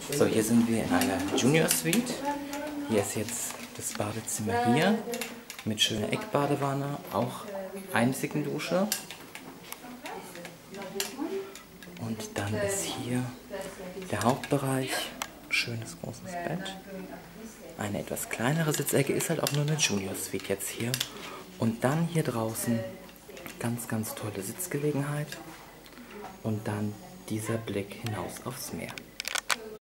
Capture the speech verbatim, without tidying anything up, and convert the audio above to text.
So, hier sind wir in einer Junior Suite. Hier ist jetzt das Badezimmer hier mit schöner Eckbadewanne, auch einzigen Dusche. Und dann ist hier der Hauptbereich, schönes großes Bett. Eine etwas kleinere Sitzecke, ist halt auch nur eine Junior Suite jetzt hier. Und dann hier draußen ganz, ganz tolle Sitzgelegenheit. Und dann dieser Blick hinaus aufs Meer.